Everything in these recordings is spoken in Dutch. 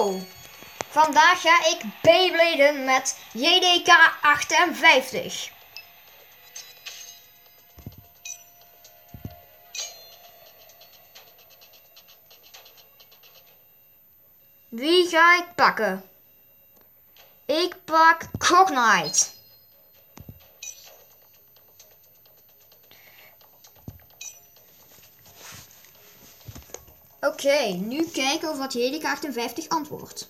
Hallo! Vandaag ga ik Beybladen met JDK 58. Wie ga ik pakken? Ik pak Cognite. Oké, nu kijken of wat JDK 58 antwoordt.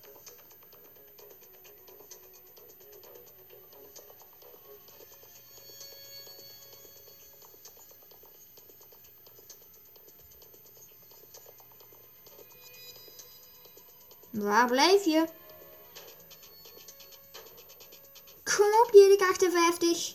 Waar blijf je? Kom op, JDK 58.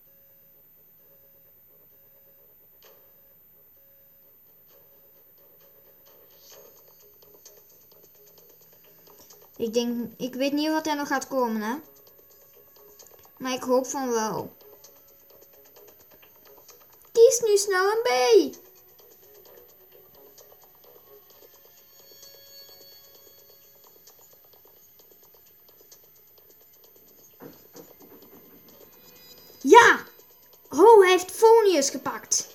Ik weet niet wat er nog gaat komen, hè. Maar ik hoop van wel. Kies nu snel een B. Ja! Oh, hij heeft Fonius gepakt.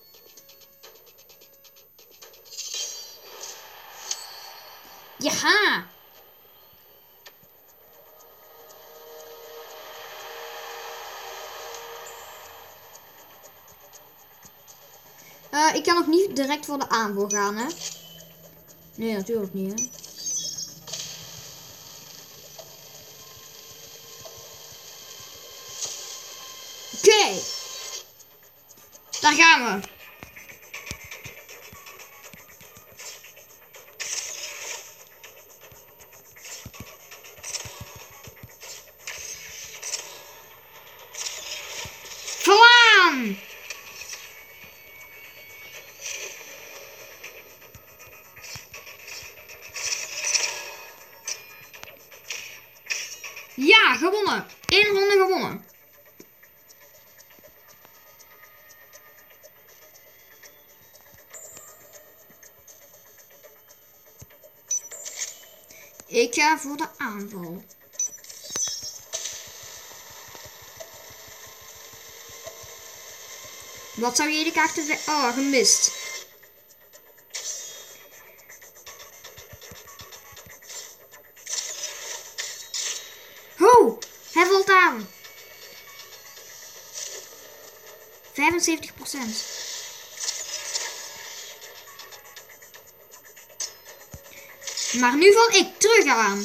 Ja! Ik kan nog niet direct voor de aanval gaan, hè? Nee, natuurlijk niet, hè? Oké. Daar gaan we. Vlaan! Ja, gewonnen. 1 ronde gewonnen. Ik ga voor de aanval. Wat zou je de kaarten... Oh, gemist. Ho, hij valt aan. 75%. Maar nu val ik terug aan.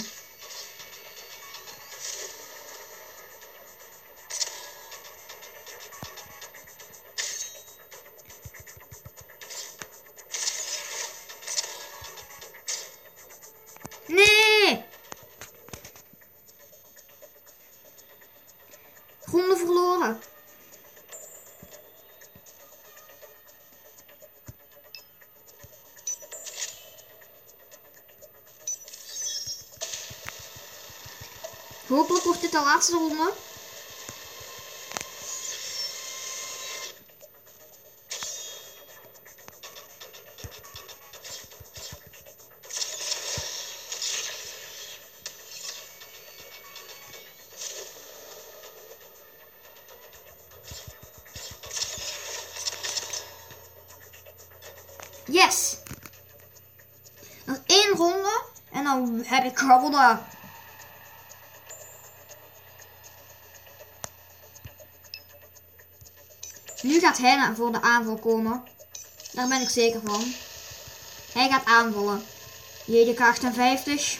Nee! Ronde verloren. Hopelijk wordt dit de laatste ronde. Yes! Nog 1 ronde en dan heb ik gewonnen. Nu gaat hij voor de aanval komen. Daar ben ik zeker van. Hij gaat aanvallen. JDK 58.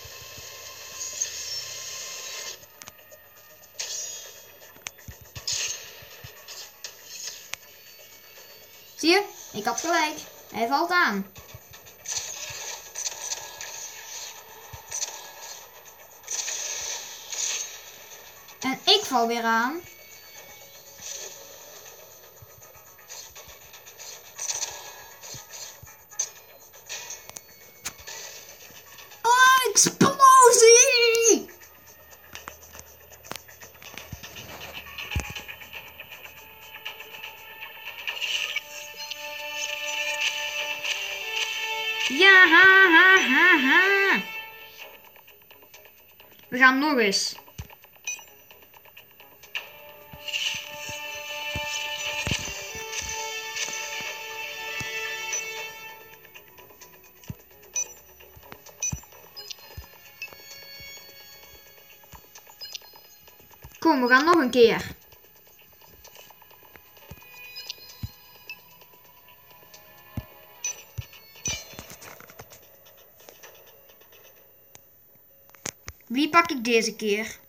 Zie je? Ik had gelijk. Hij valt aan. En ik val weer aan. Oh, explosie! Ja, ha, ha, ha, ha. We gaan nog eens. Kom, we gaan nog een keer. Wie pak ik deze keer?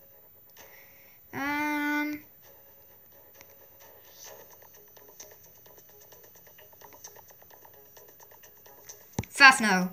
Fafnir.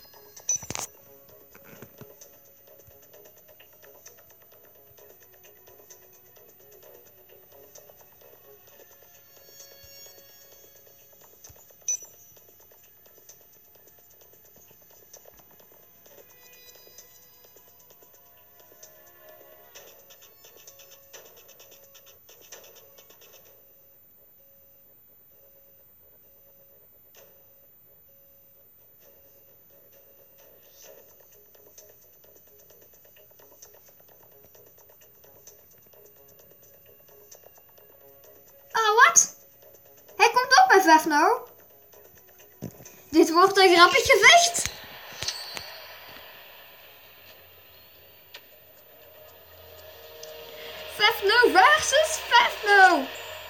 Fafnir. Dit wordt een grappig gevecht. Fafnir versus Fafnir.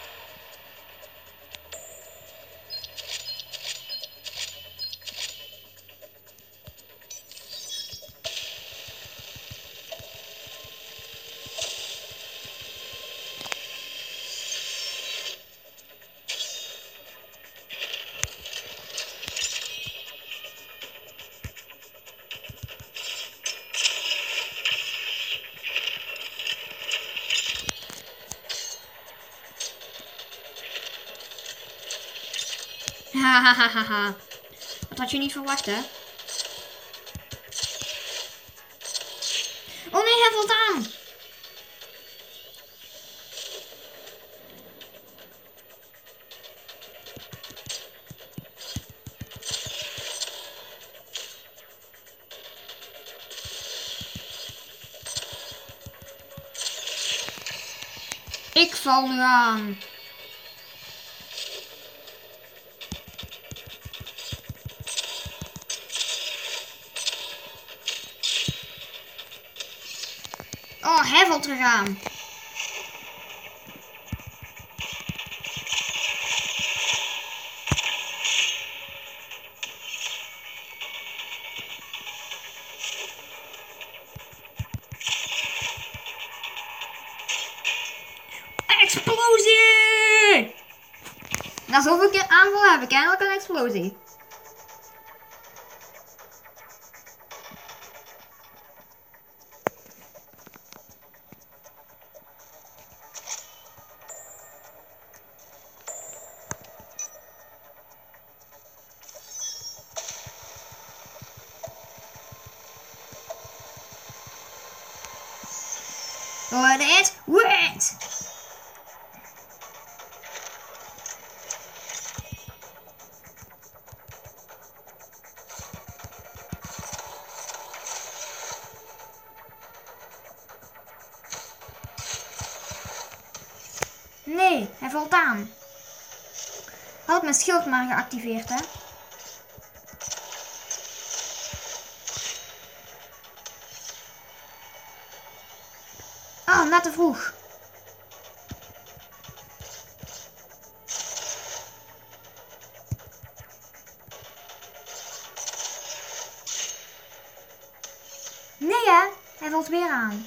Hahaha. Dat had je niet verwacht, hè? Oh nee, hij valt aan. Ik val nu aan. Oh, hij valt terug aan. Explosie! Na zoveel keer aanval heb ik eindelijk een explosie. What is wet? Nee, hij valt aan. Had mijn schild maar geactiveerd, hè? Oh, net te vroeg. Nee, hè? Hij valt weer aan.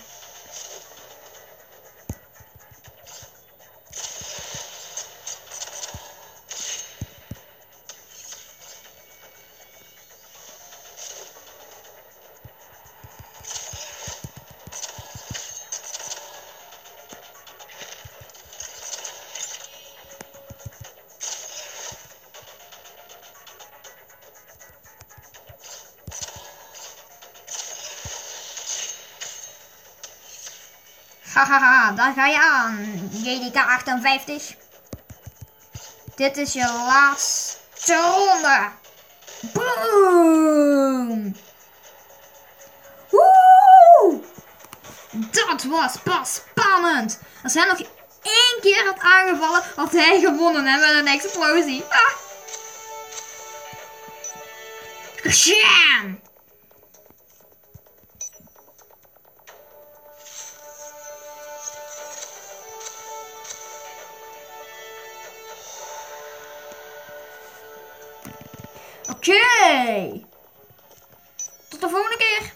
Hahaha, daar ga je aan, JDK 58. Dit is je laatste ronde. Boom! Woe! was pas spannend. Als hij nog 1 keer had aangevallen, had hij gewonnen hè, met een explosie. Ah. Sham! Oké. Tot de volgende keer.